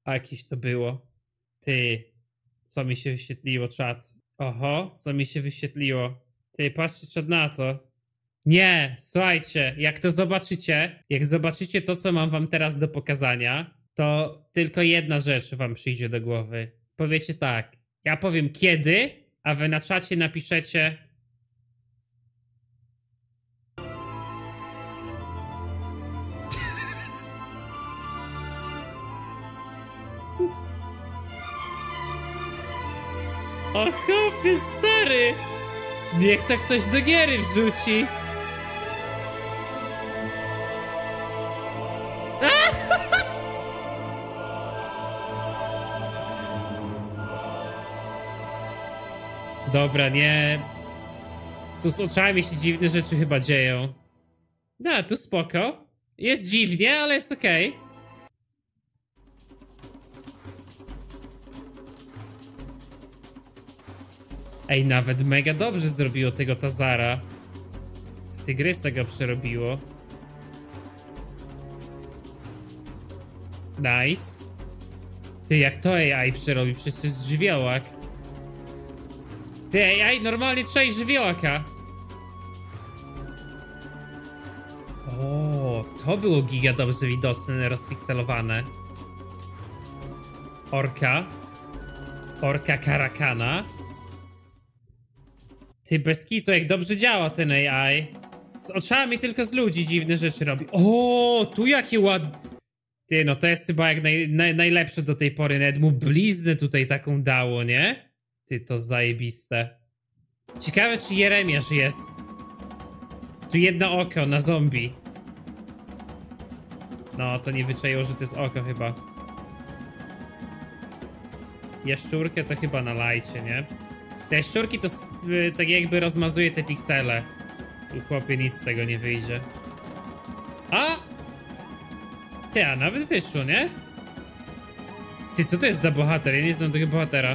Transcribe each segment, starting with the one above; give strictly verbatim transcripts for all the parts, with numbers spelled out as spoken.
A jakieś to było. Ty, co mi się wyświetliło, czat? Oho, co mi się wyświetliło? Ty, patrzcie czat na to. Nie, słuchajcie, jak to zobaczycie, jak zobaczycie to, co mam wam teraz do pokazania, to tylko jedna rzecz wam przyjdzie do głowy. Powiecie tak, ja powiem kiedy, a wy na czacie napiszecie... O chłopie stary! Niech to ktoś do giery wrzuci. Dobra, nie. Tu z oczami się dziwne rzeczy chyba dzieją. No, tu spoko. Jest dziwnie, ale jest okej. Okay. Ej, nawet mega dobrze zrobiło tego Tazara. Tygrysa go przerobiło. Nice. Ty, jak to A I przerobi? Przecież to jest żywiołak. Ty, A I normalnie trzej żywiołaka. O, to było giga dobrze widoczne, rozpikselowane. Orka. Orka Karakana. Ty, bez kitu, jak dobrze działa ten A I. Z oczami tylko z ludzi dziwne rzeczy robi. O, tu jakie ładne. Ty, no to jest chyba jak naj, naj, najlepsze do tej pory. Nawet mu bliznę tutaj taką dało, nie? Ty, to zajebiste. Ciekawe, czy Jeremiasz jest. Tu jedno oko na zombie. No, to nie wyczaiło, że to jest oko chyba. Jaszczurkę to chyba na lajcie, nie? Te jaszczurki to tak jakby rozmazuje te piksele. Tu chłopie nic z tego nie wyjdzie. A! Ty, a nawet wyszło, nie? Ty, co to jest za bohater? Ja nie znam tego bohatera.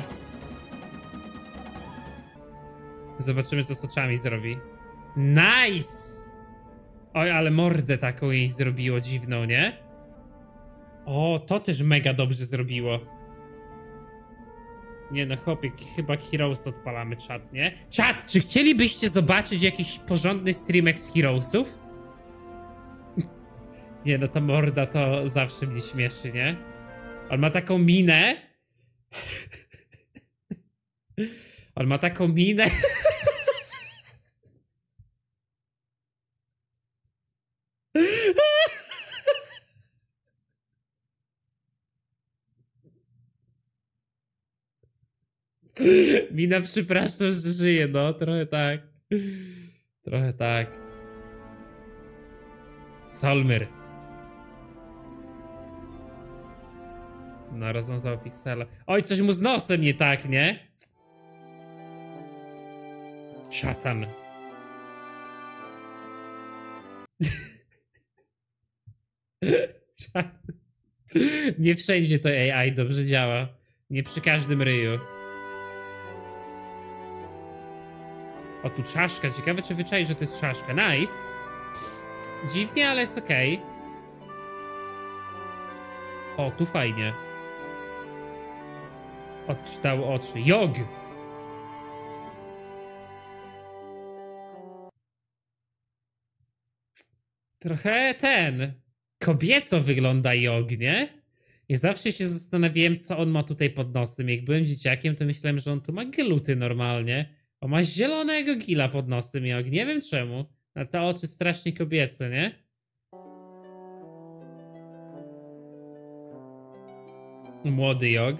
Zobaczymy, co z oczami zrobi. Nice! Oj, ale mordę taką jej zrobiło dziwną, nie? O, to też mega dobrze zrobiło. Nie no, chłopie, chyba Heroes odpalamy czat, nie? Czat, czy chcielibyście zobaczyć jakiś porządny streamek z Heroesów? Nie no, ta morda to zawsze mnie śmieszy, nie? On ma taką minę. On ma taką minę. Mina, przepraszam, że żyje, no, trochę tak. Trochę tak. Solmyr. No, rozwiązał piksele. Oj, coś mu z nosem nie tak, nie? Szatan. Nie wszędzie to A I dobrze działa. Nie przy każdym ryju. O, tu czaszka. Ciekawe, czy wyczai, że to jest czaszka. Nice. Dziwnie, ale jest okej. Okay. O, tu fajnie. Odczytał oczy. Jog! Trochę ten... Kobieco wygląda Jog, nie? I zawsze się zastanawiałem, co on ma tutaj pod nosem. Jak byłem dzieciakiem, to myślałem, że on tu ma gluty normalnie. On ma zielonego gila pod nosem, Jog. Nie wiem czemu. Ale te oczy strasznie kobiece, nie? Młody Jog.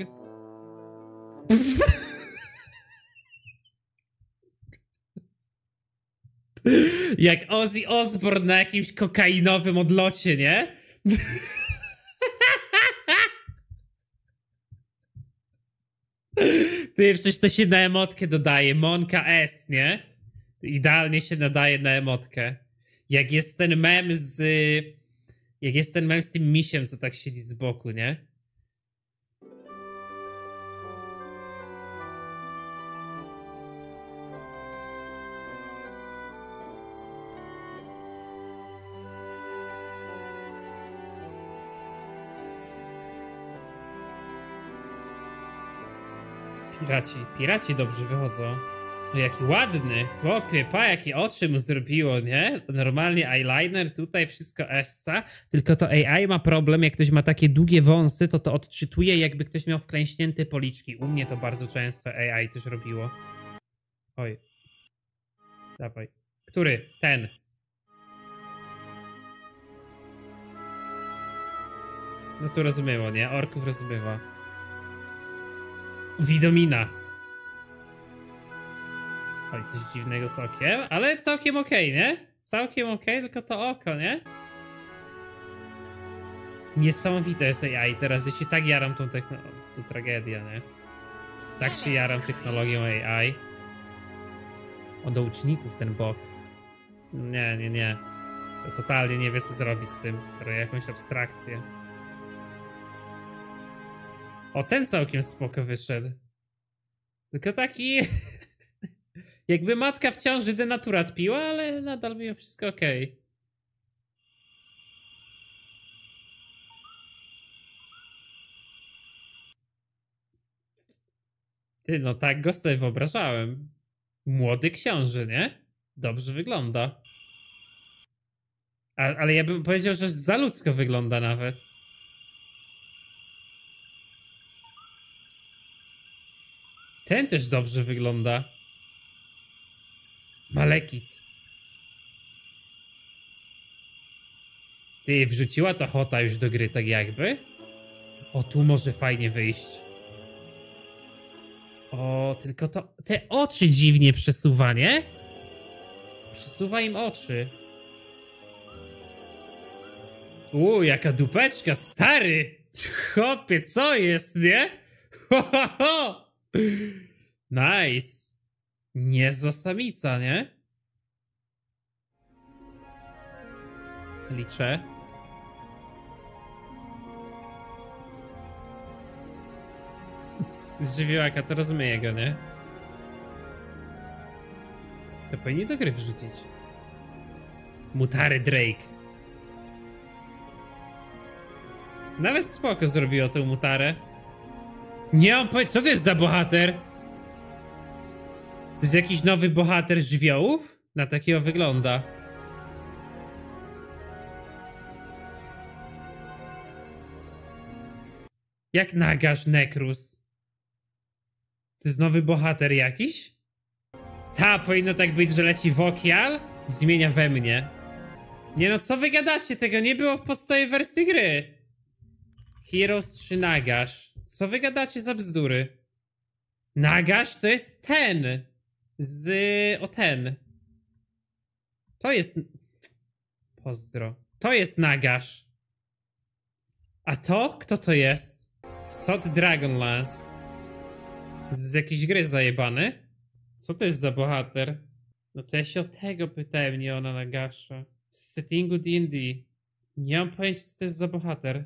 Jak Ozzy Osbourne na jakimś kokainowym odlocie, nie? Ty, przecież to się na emotkę dodaje. Monka S, nie? Idealnie się nadaje na emotkę. Jak jest ten mem z... Jak jest ten mem z tym misiem, co tak siedzi z boku, nie? Piraci, piraci dobrze wychodzą. No jaki ładny, chłopie, pa jakie oczy mu zrobiło, nie? Normalnie eyeliner, tutaj wszystko essa, tylko to A I ma problem, jak ktoś ma takie długie wąsy, to to odczytuje, jakby ktoś miał wklęśnięte policzki. U mnie to bardzo często A I też robiło. Oj. Dawaj. Który? Ten. No tu rozmyło, nie? Orków rozmywa. Widomina. Oj, coś dziwnego z okiem, ale całkiem okej, okay, nie? Całkiem okej, okay, tylko to oko, nie? Niesamowite jest A I teraz, jeśli tak jaram tą technologią, to tragedia, nie? Tak się jaram technologią A I. O, do uczniów ten bot. Nie, nie, nie. To totalnie nie wie, co zrobić z tym. Robię jakąś abstrakcję. O, ten całkiem spoko wyszedł. Tylko taki... Jakby matka w ciąży denaturat piła, ale nadal mimo wszystko okej. Okay. Ty, no tak go sobie wyobrażałem. Młody książę, nie? Dobrze wygląda. A, ale ja bym powiedział, że za ludzko wygląda nawet. Ten też dobrze wygląda. Malekith. Ty, wrzuciła ta Hota już do gry tak jakby? O, tu może fajnie wyjść. O, tylko to... Te oczy dziwnie przesuwa, nie? Przesuwa im oczy. Uuu, jaka dupeczka, stary! Chłopie, co jest, nie? Ho, ho, ho! Nice. Niezła samica, nie? Liczę. Z żywiołaka to rozumie go, nie? To powinni do gry wrzucić. Mutary Drake. Nawet spoko zrobiło tę mutarę. Nie mam pojęcia, co to jest za bohater? To jest jakiś nowy bohater żywiołów? Na takiego wygląda. Jak Nagash Necrus? To jest nowy bohater jakiś? Ta, powinno tak być, że leci Wokial i zmienia we mnie. Nie no, co wy gadacie? Tego nie było w podstawie wersji gry. Heroes trzy Nagash. Co wy gadacie za bzdury? Nagash to jest ten. Z... o ten. To jest... Pozdro. To jest Nagash. A to? Kto to jest? Sot Dragonlance. Z jakiejś gry zajebany? Co to jest za bohater? No to ja się o tego pytałem, nie ona Nagasha. Z settingu D and D. Nie mam pojęcia, co to jest za bohater.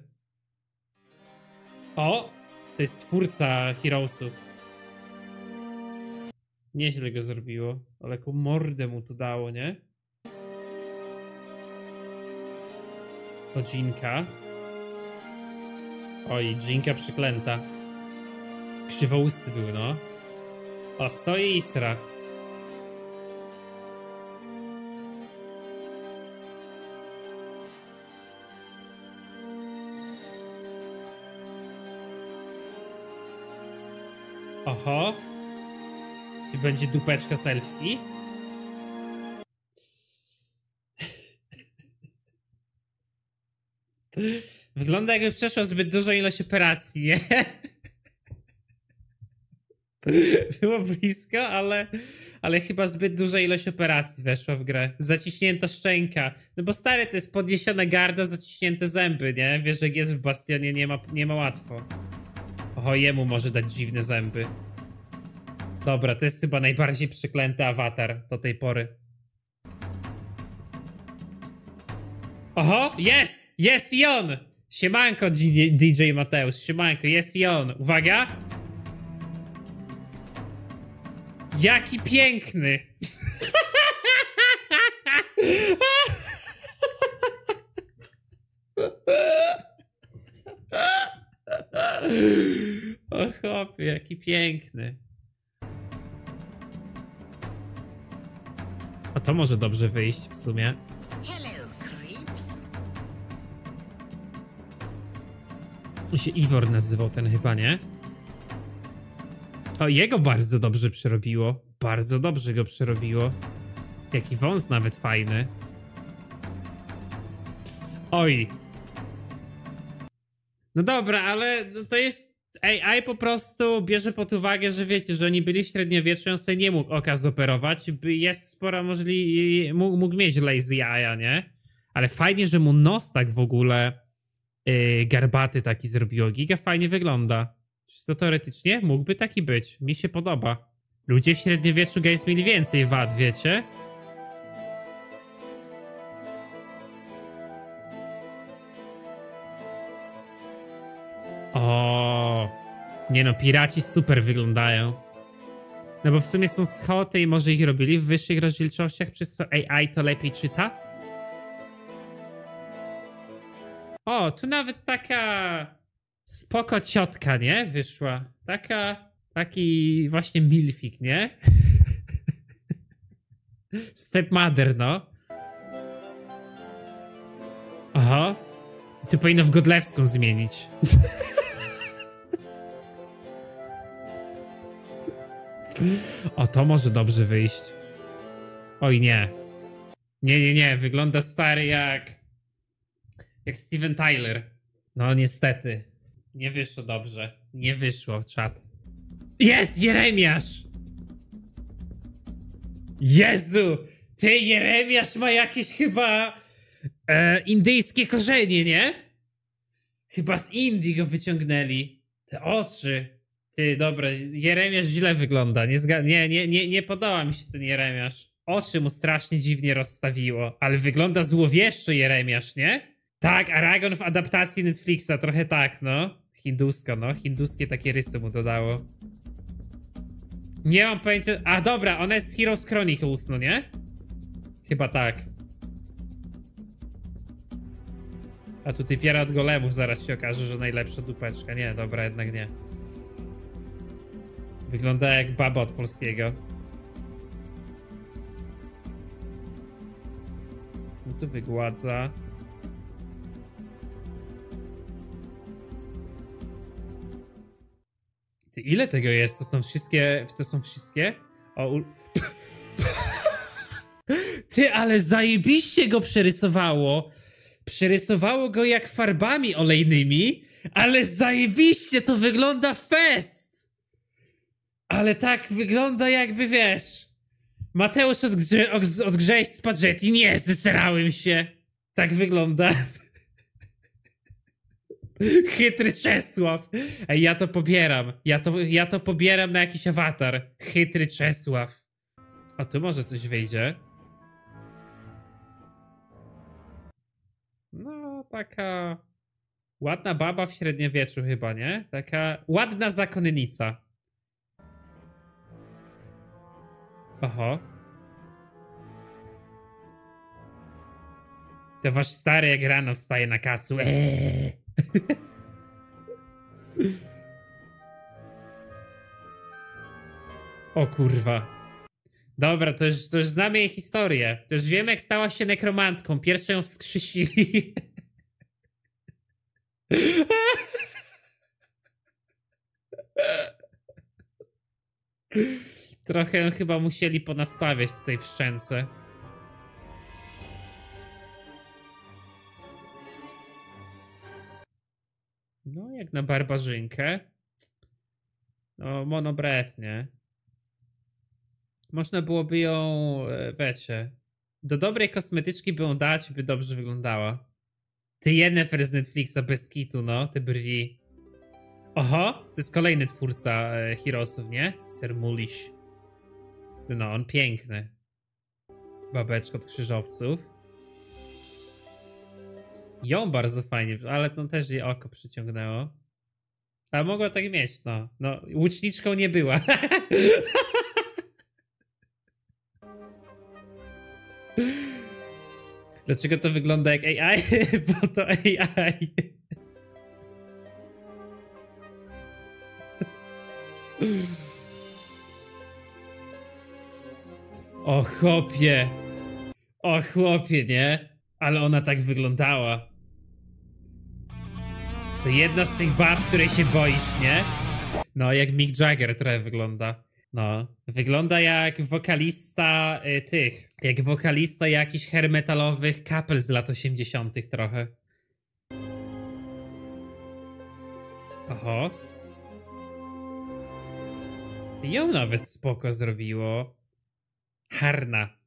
O! To jest twórca Heroesów. Nieźle go zrobiło. Ale jaką mordę mu tu dało, nie? To Jinka. Oj, Jinka przyklęta. Krzywousty był, no. O, stoi Isra. Oho. Czy będzie dupeczka selfie? Wygląda, jakby przeszła zbyt dużą ilość operacji, nie? Było blisko, ale, ale chyba zbyt duża ilość operacji weszła w grę. Zaciśnięta szczęka. No bo stary, to jest podniesione garda, zaciśnięte zęby, nie? Wiesz, że jak jest w Bastionie, nie ma, nie ma łatwo. Oho, jemu może dać dziwne zęby. Dobra, to jest chyba najbardziej przeklęty awatar do tej pory. Oho, jest! Jest i on! Siemanko, D J Mateusz, siemanko, jest i on. Uwaga! Jaki piękny! O chłopie, jaki piękny. A to może dobrze wyjść w sumie. On się Ivor nazywał ten chyba, nie? O, jego bardzo dobrze przerobiło. Bardzo dobrze go przerobiło. Jaki wąs nawet fajny. Oj. No dobra, ale to jest... A I po prostu bierze pod uwagę, że wiecie, że oni byli w średniowieczu, on sobie nie mógł oka zoperować. Jest spora możliwość... Mógł, mógł mieć lazy jaja, nie? Ale fajnie, że mu nos tak w ogóle yy, garbaty taki zrobiło. Giga fajnie wygląda. To teoretycznie mógłby taki być. Mi się podoba. Ludzie w średniowieczu guys mieli więcej wad, wiecie? O, nie no, piraci super wyglądają. No bo w sumie są schody i może ich robili w wyższych rozdzielczościach, przez co A I to lepiej czyta. O, tu nawet taka spoko ciotka, nie? Wyszła. Taka, taki właśnie milfik, nie? Stepmother, no. Aha. Tu powinno w Godlewską zmienić. O, to może dobrze wyjść. Oj, nie. Nie, nie, nie. Wygląda stary jak... Jak Steven Tyler. No, niestety. Nie wyszło dobrze. Nie wyszło, czat. Jest Jeremiasz! Jezu! Ty, Jeremiasz ma jakieś chyba... E, indyjskie korzenie, nie? Chyba z Indii go wyciągnęli. Te oczy. Ty, dobra, Jeremiasz źle wygląda. Nie, zga nie, nie, nie, nie podoba mi się ten Jeremiasz. Oczy mu strasznie dziwnie rozstawiło. Ale wygląda złowieszczo Jeremiasz, nie? Tak, Aragon w adaptacji Netflixa. Trochę tak, no. Hinduska, no. Hinduskie takie rysy mu dodało. Nie mam pojęcia... A, dobra, ona jest z Heroes Chronicles, no nie? Chyba tak. A tutaj piera od golemów zaraz się okaże, że najlepsza dupeczka. Nie, dobra, jednak nie. Wygląda jak baba od polskiego. No tu wygładza. Ty, ile tego jest? To są wszystkie... To są wszystkie? O, u... Ty, ale zajebiście go przerysowało. Przerysowało go jak farbami olejnymi, ale zajebiście to wygląda fest. Ale tak wygląda jakby, wiesz... Mateusz od, grze, od, od grześ z Spaghetti. Nie, zesrałem się. Tak wygląda. Chytry Czesław. Ej, ja to pobieram. Ja to, ja to pobieram na jakiś awatar. Chytry Czesław. A tu może coś wyjdzie. No, taka... Ładna baba w średniowieczu chyba, nie? Taka ładna zakonnica. Oho. To wasz stary jak rano wstaje na kacu. Eee. O kurwa. Dobra, to już, to już znamy jej historię. To już wiemy, jak stała się nekromantką. Pierwsze ją wskrzesili. Trochę ją chyba musieli ponastawiać tutaj w szczęce. No, jak na barbarzynkę. No, monobrew, nie? Można byłoby ją, wiecie, do dobrej kosmetyczki by ją dać, by dobrze wyglądała. Ty Yennefer z Netflixa bez kitu, no, te brwi. Oho, to jest kolejny twórca e, Heroesów, nie? Ser Mulish. No, on piękny. Babeczko od krzyżowców. Ją bardzo fajnie, ale to też jej oko przyciągnęło. A mogła tak mieć, no. No, łuczniczką nie była. Dlaczego to wygląda jak A I? Bo to A I. O chłopie. O chłopie, nie? Ale ona tak wyglądała. To jedna z tych bab, której się boisz, nie? No, jak Mick Jagger trochę wygląda. No, wygląda jak wokalista y, tych. Jak wokalista jakichś hair metalowych kapel z lat osiemdziesiątych trochę. Oho. Ty ją nawet spoko zrobiło. Harna.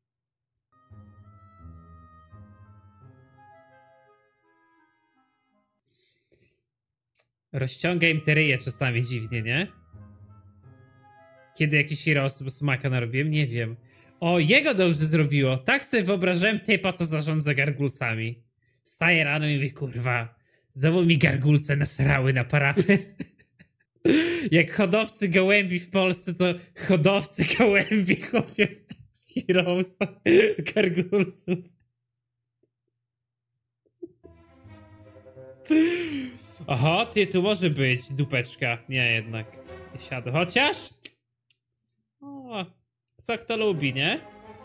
Rozciąga im te ryje czasami dziwnie, nie? Kiedy jakiś hero smaka narobiłem? Nie wiem. O, jego dobrze zrobiło. Tak sobie wyobrażałem typa, co zarządza gargulcami. Wstaje rano i mówi, kurwa, znowu mi gargulce nasrały na parapet. Jak hodowcy gołębi w Polsce, to hodowcy gołębi chłopie Heroesa gargulców. Oho, ty, tu może być dupeczka. Nie, jednak. Nie siadę. Chociaż... O, co kto lubi, nie?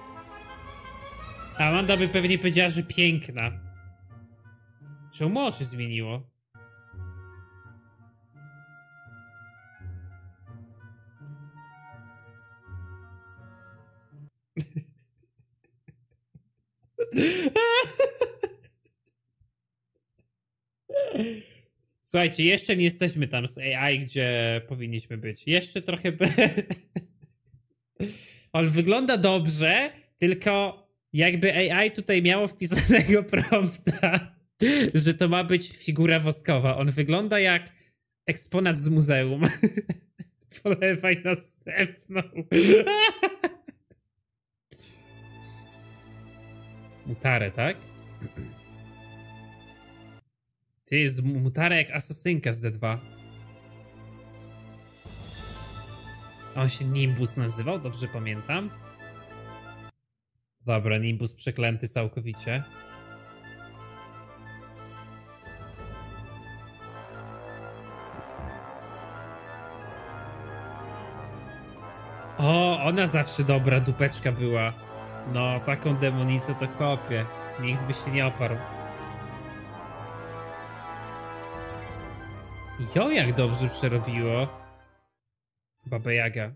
Amanda by pewnie powiedziała, że piękna. Czemu oczy zmieniło? Słuchajcie, jeszcze nie jesteśmy tam z A I, gdzie powinniśmy być. Jeszcze trochę... On wygląda dobrze, tylko jakby A I tutaj miało wpisanego prompta, że to ma być figura woskowa. On wygląda jak eksponat z muzeum. Polewaj następną. Mutarę, tak? Ty, jest Mutara jak asasynka z D dwa. On się Nimbus nazywał, dobrze pamiętam. Dobra, Nimbus przeklęty całkowicie. O, ona zawsze dobra dupeczka była. No, taką demonicę to chłopie. Nikt by się nie oparł. Jo, jak dobrze przerobiło. Baba Jaga.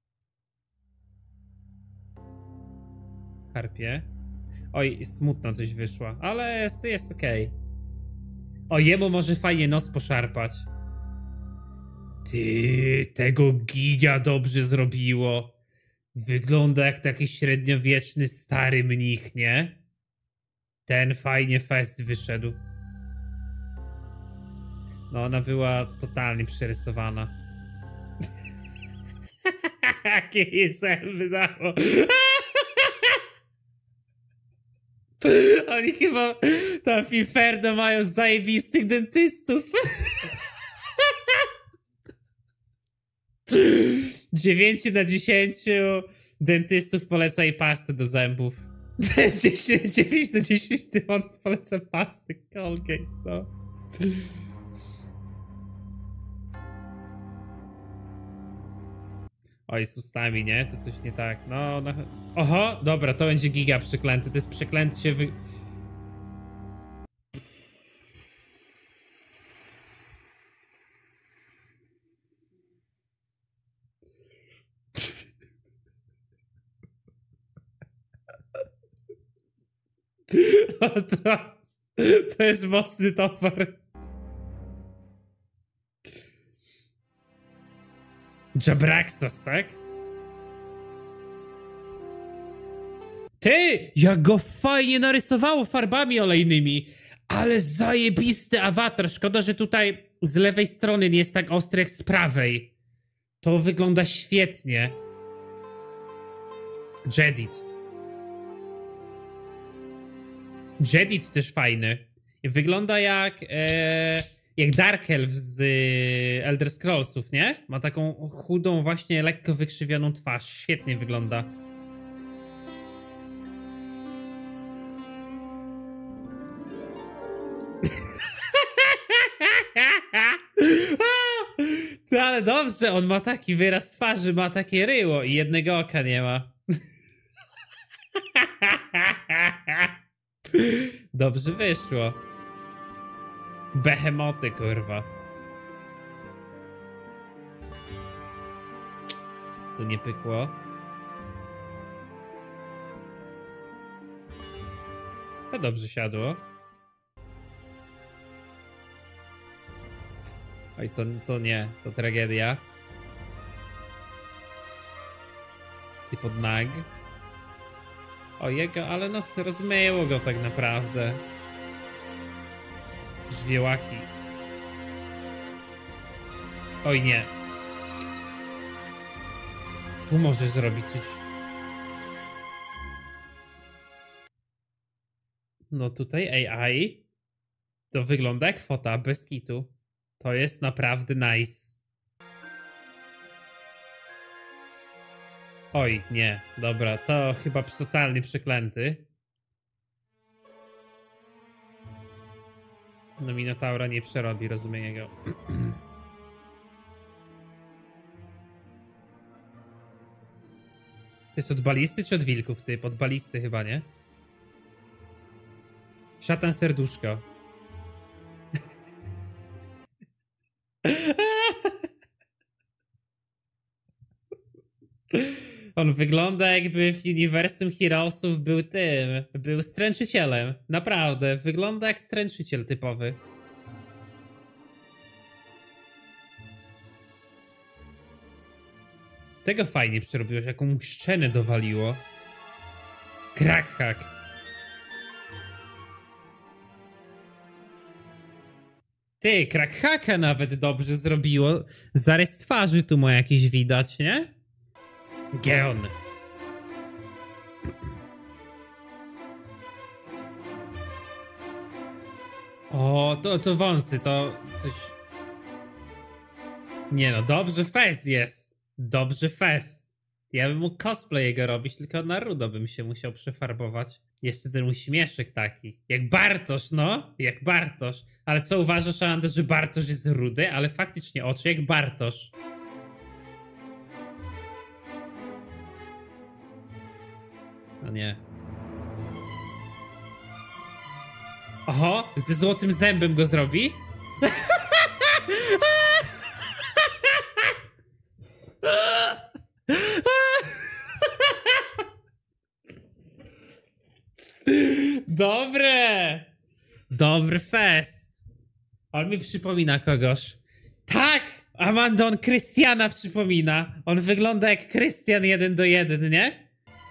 Harpie. Oj, smutno coś wyszło, ale jest, jest okej. Okay. O, jemu może fajnie nos poszarpać. Ty, tego giga dobrze zrobiło. Wygląda jak taki średniowieczny stary mnich, nie? Ten fajnie fest wyszedł. No, ona była totalnie przerysowana. Jakie jej zęby dało. Oni chyba tam w Inferno mają zajebistych dentystów. dziewięć na dziesięć dentystów poleca jej pastę do zębów. dziewięć na dziesięć on poleca pastę Colgate, no. Oj, z ustami, nie? To coś nie tak. No, no. Oho, dobra, to będzie giga przeklęty. To jest przeklęty się wy... O, to, to jest mocny topar. Jabraxas, tak? Ty! Jak go fajnie narysowało farbami olejnymi. Ale zajebisty awatar. Szkoda, że tutaj z lewej strony nie jest tak ostry jak z prawej. To wygląda świetnie. Jedit. Jedit też fajny. Wygląda jak... E... Jak Dark Elf z Elder Scrollsów, nie? Ma taką chudą, właśnie lekko wykrzywioną twarz. Świetnie wygląda. No, ale ale dobrze, on ma taki wyraz twarzy, ma takie ryło i jednego oka nie ma. Dobrze wyszło. Behemoty, kurwa. Tu nie pykło. To dobrze siadło. Oj, to, to nie, to tragedia. Ty pod nag. O jego, ale no rozmyło go tak naprawdę. Żwiełaki. Oj nie. Tu możesz zrobić coś. No tutaj A I to wygląda jak fota bez kitu. To jest naprawdę nice. Oj, nie. Dobra, to chyba totalnie przeklęty. No Minotaura nie przerobi, rozumiem jego. To jest od balisty czy od wilków typ? Od balisty chyba, nie? Szatan serduszko. On wygląda jakby w uniwersum Heroesów był tym, był stręczycielem. Naprawdę, wygląda jak stręczyciel typowy. Tego fajnie przerobiłeś, jaką szczenę dowaliło. Crackhack. Ty, Crackhacka nawet dobrze zrobiło. Zarys twarzy tu ma jakiś widać, nie? Geon. O, to, to wąsy, to coś... Nie no, dobrze fest jest. Dobrze fest. Ja bym mógł cosplay jego robić, tylko na rudo bym się musiał przefarbować. Jeszcze ten uśmieszek taki. Jak Bartosz, no. Jak Bartosz. Ale co uważasz, Ander, że Bartosz jest rudy? Ale faktycznie oczy jak Bartosz. No nie. Oho, ze złotym zębem go zrobi? Dobre! Dobry fest. On mi przypomina kogoś. Tak! Amanda, on Krystiana przypomina. On wygląda jak Krystian jeden do jeden, nie?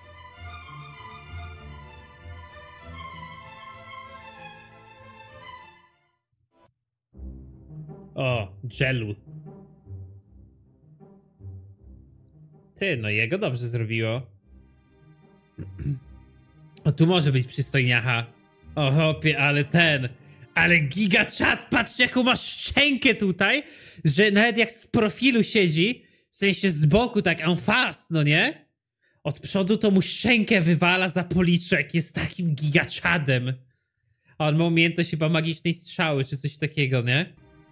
O, Jellu. Ty, no jego dobrze zrobiło. O, tu może być przystojniacha. O, hopie, ale ten... Ale giga chat, patrz jaką masz szczękę tutaj, że nawet jak z profilu siedzi, w sensie z boku tak en face, no nie? Od przodu to mu szczękę wywala za policzek, jest takim gigaczadem. A on ma umiejętność chyba magicznej strzały, czy coś takiego, nie?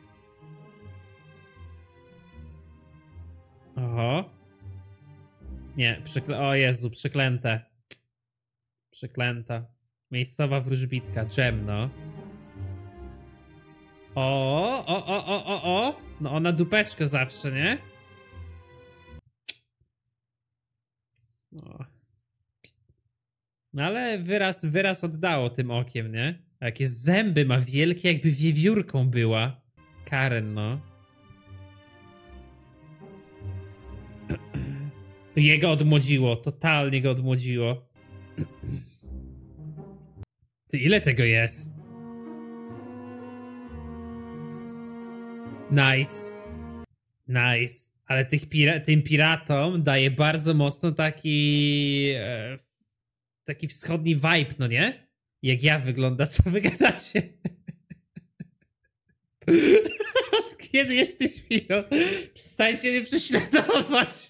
Oho. Nie, przekle... O Jezu, przeklęte. Przeklęta. Miejscowa wróżbitka, dżem, no. O, o, o, o, o, o. No ona dupeczkę zawsze, nie? O. No ale wyraz, wyraz oddało tym okiem, nie? A jakie zęby ma wielkie, jakby wiewiórką była. Karen, no. Jego odmłodziło, totalnie go odmłodziło. Ty, ile tego jest? Nice. Nice. Ale tych pira tym piratom daje bardzo mocno taki... E, taki wschodni vibe, no nie? Jak ja wygląda, co wy gadacie? Od kiedy jesteś pirot? Przestańcie mnie prześladować.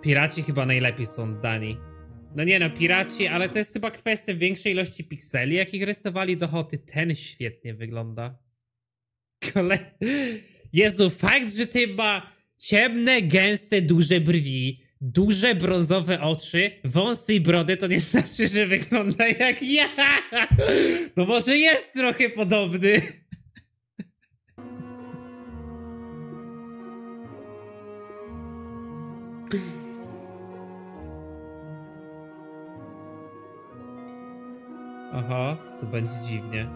Piraci chyba najlepiej są oddani. No nie no, piraci, ale to jest chyba kwestia większej ilości pikseli, jakich rysowali do Hoty. Ten świetnie wygląda. Kole... Jezu, fakt, że ty ma ciemne, gęste, duże brwi, duże brązowe oczy, wąsy i brody, to nie znaczy, że wygląda jak ja. No może jest trochę podobny. Aha, tu będzie dziwnie.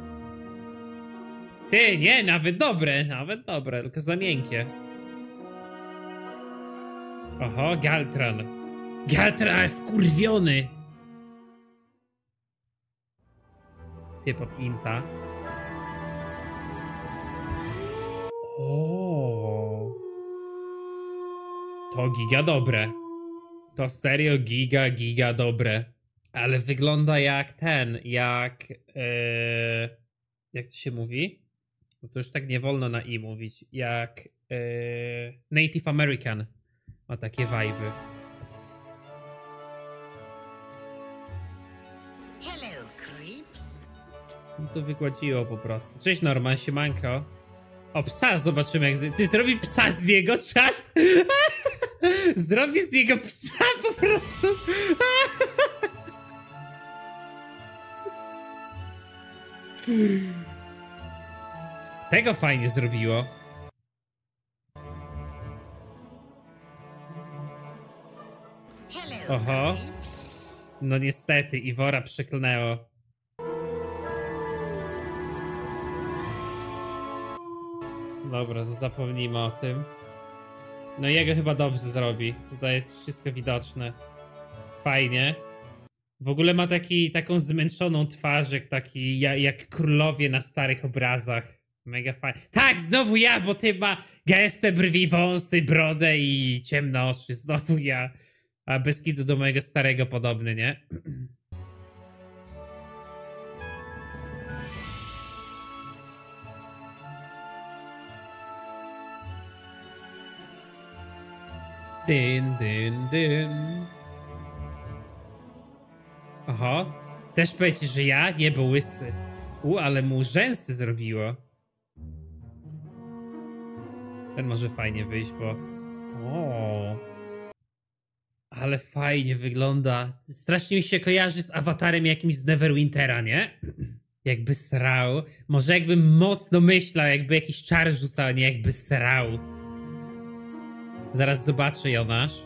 Ty, nie, nawet dobre, nawet dobre, tylko za miękkie. Oho, Galtran. Galtran wkurwiony. Typ od Inta. O, to giga dobre. To serio giga, giga dobre. Ale wygląda jak ten, jak... Yy, jak to się mówi? No to już tak nie wolno na i mówić. Jak yy, Native American. Ma takie vibe'y. Hello, creeps. No to wygładziło po prostu. Cześć Norman, siemanko. O, psa zobaczymy jak... Z... Ty zrobi psa z niego, czat? Zrobi z niego psa po prostu. Tego fajnie zrobiło. Hello, Oho. creeps. No niestety, Iwora przeklnęło. Dobra, to zapomnijmy o tym. No jego chyba dobrze zrobi. Tutaj jest wszystko widoczne. Fajnie. W ogóle ma taki, taką zmęczoną twarz, jak taki, jak, jak królowie na starych obrazach. Mega fajnie. Tak, znowu ja, bo ty ma gęste brwi, wąsy, brodę i ciemne oczy. Znowu ja. A bez kitu do mojego starego podobny, nie? Dyn, dyn, dyn. Aha. Też powiecie, że ja? Nie, bo łysy. U, ale mu rzęsy zrobiło. Ten może fajnie wyjść, bo... O, ale fajnie wygląda. Strasznie mi się kojarzy z awatarem jakimś z Neverwintera, nie? Jakby srał. Może jakbym mocno myślał, jakby jakiś czar rzucał, nie jakby srał. Zaraz zobaczę, Jonasz.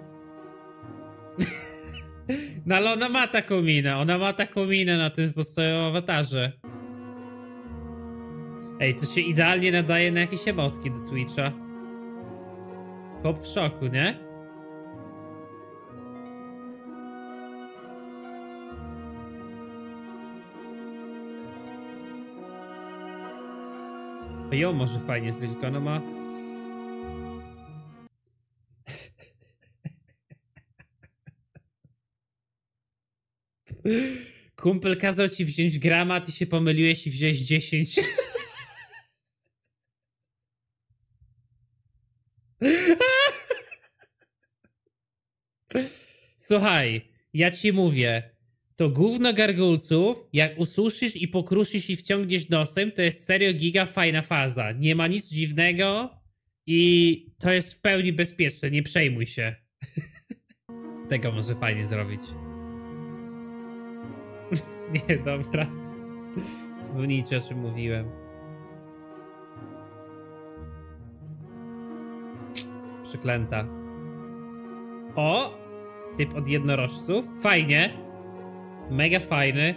No ale ona ma taką minę. Ona ma taką minę na tym swoim awatarze. Ej, to się idealnie nadaje na jakieś emotki do Twitcha. Chłop w szoku, nie? Ją może fajnie zrobić, tylko ona ma... Kumpel kazał ci wziąć gramat i się pomyliłeś i wziąłeś dziesięć. Słuchaj, ja ci mówię, to gówno gargulców, jak ususzysz i pokruszysz i wciągniesz nosem, to jest serio giga fajna faza. Nie ma nic dziwnego i to jest w pełni bezpieczne, nie przejmuj się. Tego może fajnie zrobić. Nie, dobra. Wspomnijcie, o czym mówiłem. Przeklęta. O! Typ od jednorożców. Fajnie. Mega fajny.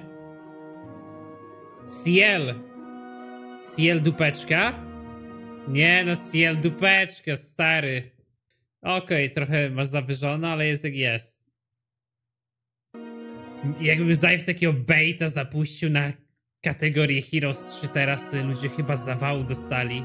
Ciel. Ciel dupeczka? Nie no, Ciel dupeczka, stary. Okej, okay, trochę ma zawyżone, ale jest jak jest. Jakbym Zajw takiego baita zapuścił na kategorię Heroes trzy teraz, to ludzie chyba zawału dostali.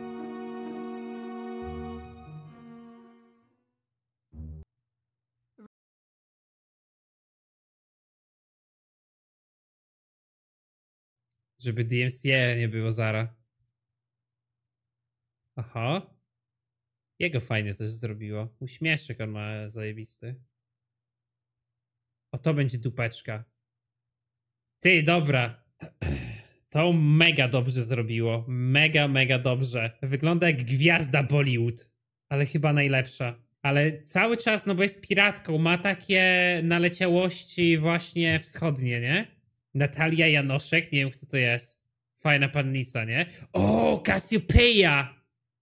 Żeby D M C A nie było zara. Aha. Jego fajnie też zrobiło. Uśmieszek on ma zajebisty. O, to będzie dupeczka. Ty, dobra. To mega dobrze zrobiło. Mega, mega dobrze. Wygląda jak gwiazda Bollywood. Ale chyba najlepsza. Ale cały czas, no bo jest piratką, ma takie naleciałości właśnie wschodnie, nie? Natalia Janoszek, nie wiem kto to jest. Fajna pannica, nie? O, Cassiopeia!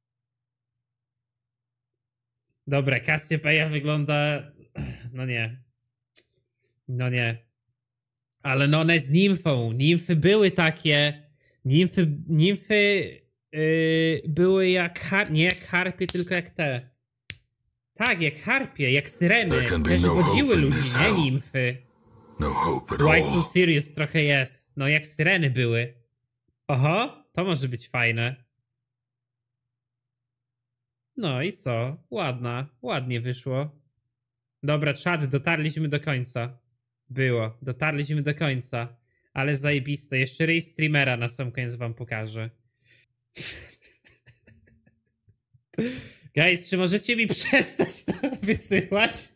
Dobra, Cassiopeia wygląda... No nie. No nie. Ale no one jest nimfą. Nimfy były takie. Nimfy, nimfy yy, były jak har... nie jak harpie, tylko jak te. Tak, jak harpie, jak syreny. There can be Też no wodziły hope in ludzi, this nie hell. nimfy. No hope at Why all. so serious trochę jest. No jak syreny były. Oho, to może być fajne. No i co? Ładna, ładnie wyszło. Dobra, czad, dotarliśmy do końca. Było, dotarliśmy do końca. Ale zajebiste. Jeszcze ryj streamera na sam koniec wam pokażę. Guys, czy możecie mi przestać to wysyłać?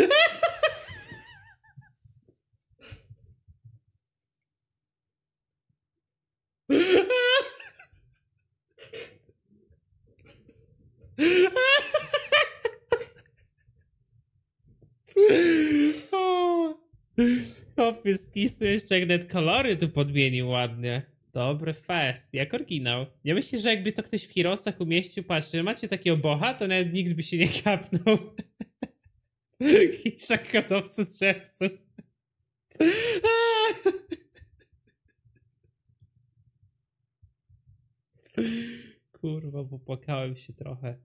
Chłopie, skisu jeszcze jak net kolory tu podmienił ładnie. Dobry fest, jak oryginał. Ja myślę, że jakby to ktoś w Heroesach umieścił, patrzcie, macie takiego boha, to nawet nikt by się nie kapnął. Kisza kodowcy drzewców. Kurwa, popłakałem się trochę.